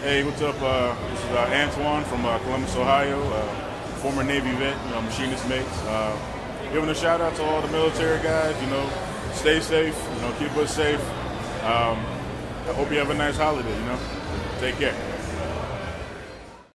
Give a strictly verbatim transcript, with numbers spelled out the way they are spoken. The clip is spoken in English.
Hey, what's up? Uh, this is uh, Antoine from uh, Columbus, Ohio, uh, former Navy vet, you know, machinist mates. Uh, giving a shout out to all the military guys. You know, stay safe. You know, keep us safe. Um, I hope you have a nice holiday. You know, take care.